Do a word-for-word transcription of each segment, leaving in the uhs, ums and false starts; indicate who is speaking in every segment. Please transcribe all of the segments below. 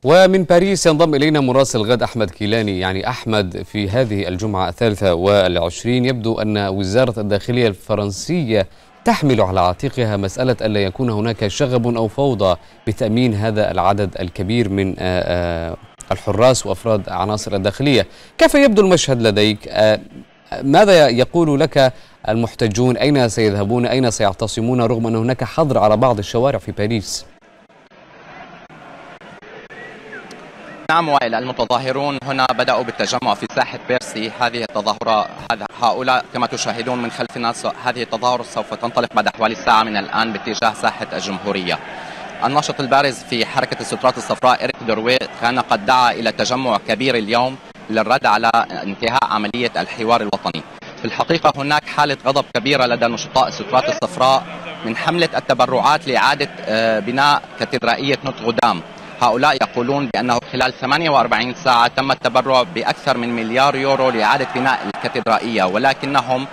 Speaker 1: ومن باريس ينضم إلينا مراسل غد أحمد كيلاني. يعني أحمد، في هذه الجمعة الثالثة والعشرين يبدو أن وزارة الداخلية الفرنسية تحمل على عاتقها مسألة ألا يكون هناك شغب أو فوضى بتأمين هذا العدد الكبير من الحراس وأفراد عناصر الداخلية. كيف يبدو المشهد لديك؟ ماذا يقول لك المحتجون؟ أين سيذهبون؟ أين سيعتصمون رغم أن هناك حظر على بعض الشوارع في باريس؟
Speaker 2: نعم وائل، المتظاهرون هنا بدأوا بالتجمع في ساحة بيرسي. هذه التظاهرة هؤلاء كما تشاهدون من خلفنا، هذه التظاهرة سوف تنطلق بعد حوالي ساعة من الآن باتجاه ساحة الجمهورية. الناشط البارز في حركة السترات الصفراء إريك دوروي كان قد دعا إلى تجمع كبير اليوم للرد على انتهاء عملية الحوار الوطني. في الحقيقة هناك حالة غضب كبيرة لدى نشطاء السترات الصفراء من حملة التبرعات لإعادة بناء كاتدرائية نوتردام. هؤلاء يقولون بأنه خلال ثمانية وأربعين ساعة تم التبرع بأكثر من مليار يورو لإعادة بناء الكاتدرائية، ولكنهم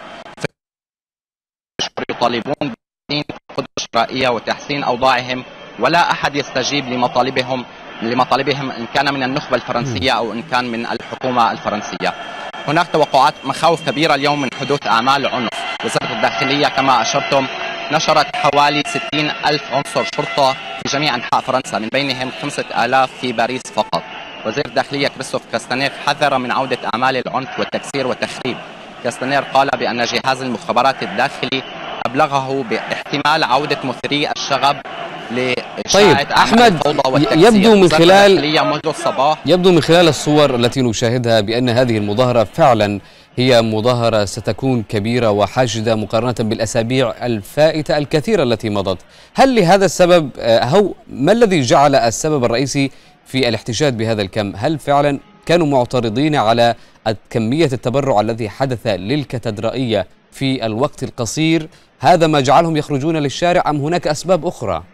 Speaker 2: يطالبون بتحسين القدرة الشرائية وتحسين أوضاعهم، ولا أحد يستجيب لمطالبهم لمطالبهم إن كان من النخبة الفرنسية أو إن كان من الحكومة الفرنسية. هناك توقعات مخاوف كبيرة اليوم من حدوث أعمال عنف. وزارة الداخلية كما أشرتم نشرت حوالي ستين ألف عنصر شرطة في جميع أنحاء فرنسا، من بينهم خمسة آلاف في باريس فقط. وزير الداخلية كريستوف كاستانير حذر من عودة أعمال العنف والتكسير والتخريب. كاستانير قال بأن جهاز المخابرات الداخلي أبلغه باحتمال عودة مثيري الشغب لإشاعة
Speaker 1: طيب أحمد،
Speaker 2: الفوضى والتكسير.
Speaker 1: يبدو من خلال
Speaker 2: منذ الصباح
Speaker 1: يبدو من خلال الصور التي نشاهدها بأن هذه المظاهرة فعلا هي مظاهرة ستكون كبيرة وحاشدة مقارنة بالأسابيع الفائتة الكثيرة التي مضت. هل لهذا السبب هو ما الذي جعل السبب الرئيسي في الاحتشاد بهذا الكم؟ هل فعلا كانوا معترضين على كمية التبرع الذي حدث للكاتدرائية في الوقت القصير؟ هذا ما جعلهم يخرجون للشارع أم هناك أسباب أخرى؟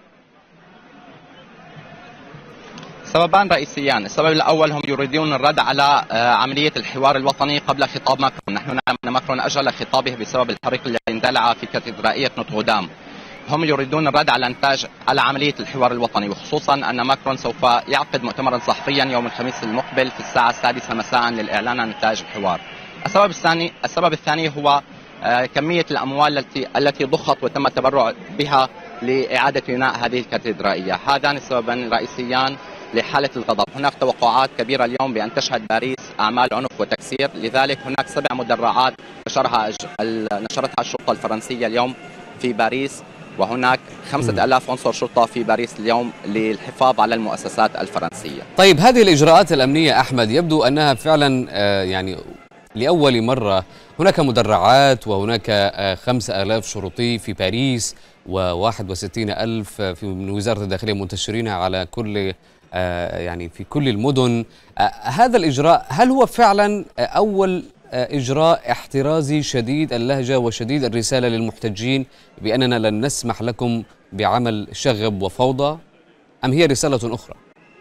Speaker 2: سببان رئيسيان. السبب الأول هم يريدون الرد على عملية الحوار الوطني قبل خطاب ماكرون. نحن نعلم أن ماكرون أجل خطابه بسبب الحريق الذي اندلع في كاتدرائية نوتردام. هم يريدون الرد على إنتاج على عملية الحوار الوطني، وخصوصا أن ماكرون سوف يعقد مؤتمرا صحفيا يوم الخميس المقبل في الساعة السادسة مساء للإعلان عن نتائج الحوار. السبب الثاني السبب الثاني هو كمية الأموال التي التي ضخت وتم التبرع بها لإعادة بناء هذه الكاتدرائية. هذان السببان الرئيسيان لحالة الغضب. هناك توقعات كبيرة اليوم بأن تشهد باريس أعمال عنف وتكسير، لذلك هناك سبع مدرعات نشرها نشرتها الشرطة الفرنسية اليوم في باريس، وهناك خمسة آلاف عنصر شرطة في باريس اليوم للحفاظ على المؤسسات الفرنسية.
Speaker 1: طيب هذه الإجراءات الأمنية أحمد يبدو أنها فعلا يعني لأول مرة هناك مدرعات وهناك خمسة آلاف شرطي في باريس وواحد وستين ألف في من وزارة الداخلية منتشرين على كل يعني في كل المدن. هذا الإجراء هل هو فعلا أول إجراء احترازي شديد اللهجة وشديد الرسالة للمحتجين بأننا لن نسمح لكم بعمل شغب وفوضى، أم هي رسالة أخرى؟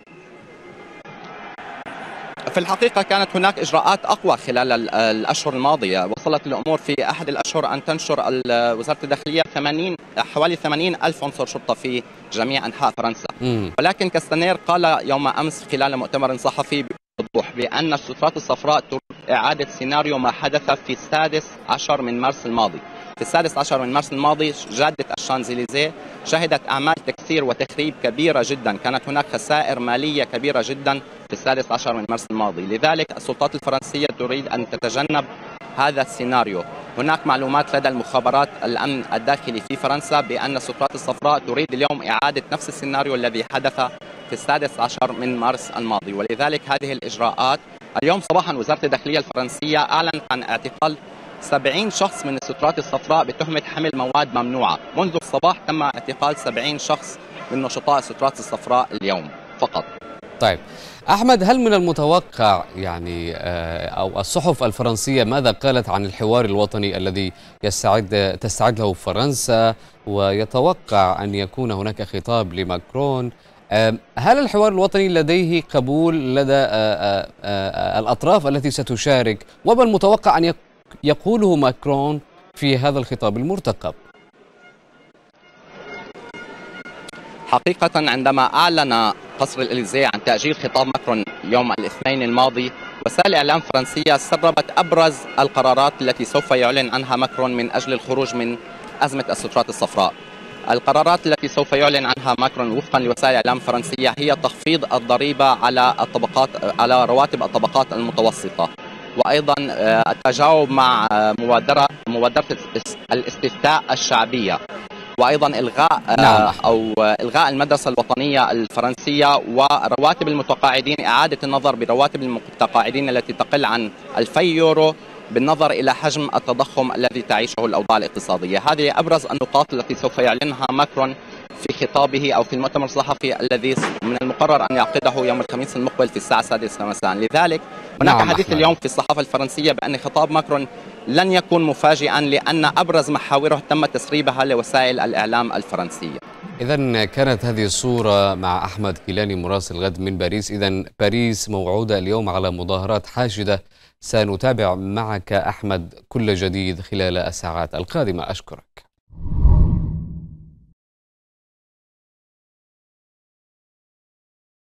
Speaker 2: في الحقيقة كانت هناك إجراءات أقوى خلال الأشهر الماضية. وصلت الأمور في أحد الأشهر أن تنشر وزارة الداخلية ثمانين حوالي ثمانين ألف عنصر شرطة في جميع أنحاء فرنسا. م. ولكن كاستانير قال يوم أمس خلال مؤتمر صحفي بوضوح بأن السترات الصفراء تريد إعادة سيناريو ما حدث في السادس عشر من مارس الماضي. في السادس عشر من مارس الماضي جادة الشانزليزيه شهدت أعمال تكسير وتخريب كبيرة جدا، كانت هناك خسائر مالية كبيرة جدا في السادس عشر من مارس الماضي. لذلك السلطات الفرنسية تريد أن تتجنب هذا السيناريو. هناك معلومات لدى المخابرات الأمن الداخلي في فرنسا بأن السترات الصفراء تريد اليوم إعادة نفس السيناريو الذي حدث في السادس عشر من مارس الماضي، ولذلك هذه الإجراءات. اليوم صباحا وزارة الداخلية الفرنسية أعلنت عن اعتقال سبعين شخص من السترات الصفراء بتهمة حمل مواد ممنوعة. منذ الصباح تم اعتقال سبعين شخص من نشطاء السترات الصفراء اليوم فقط.
Speaker 1: طيب أحمد، هل من المتوقع يعني أو الصحف الفرنسية ماذا قالت عن الحوار الوطني الذي يستعد تستعد له فرنسا ويتوقع أن يكون هناك خطاب لماكرون؟ هل الحوار الوطني لديه قبول لدى الأطراف التي ستشارك؟ وما المتوقع أن يقوله ماكرون في هذا الخطاب المرتقب؟
Speaker 2: حقيقة عندما أعلن قصر الإليزيه عن تأجيل خطاب ماكرون يوم الاثنين الماضي، وسائل إعلام فرنسية سربت أبرز القرارات التي سوف يعلن عنها ماكرون من أجل الخروج من أزمة السترات الصفراء. القرارات التي سوف يعلن عنها ماكرون وفقا لوسائل اعلام فرنسيه هي تخفيض الضريبه على الطبقات على رواتب الطبقات المتوسطه، وايضا التجاوب مع مبادره مبادره الاستفتاء الشعبيه، وايضا الغاء
Speaker 1: نعم.
Speaker 2: او الغاء المدرسه الوطنيه الفرنسيه، ورواتب المتقاعدين اعاده النظر برواتب المتقاعدين التي تقل عن ألفي يورو بالنظر إلى حجم التضخم الذي تعيشه الأوضاع الاقتصادية. هذه أبرز النقاط التي سوف يعلنها ماكرون في خطابه أو في المؤتمر الصحفي الذي من المقرر أن يعقده يوم الخميس المقبل في الساعة السادسة مساء. لذلك هناك
Speaker 1: نعم
Speaker 2: حديث
Speaker 1: أحمد.
Speaker 2: اليوم في الصحافة الفرنسية بأن خطاب ماكرون لن يكون مفاجئا، لأن أبرز محاوره تم تسريبها لوسائل الإعلام الفرنسية.
Speaker 1: إذا كانت هذه الصورة مع أحمد كيلاني مراسل غد من باريس. إذا باريس موعودة اليوم على مظاهرات حاشدة، سنتابع معك أحمد كل جديد خلال الساعات القادمة. أشكرك.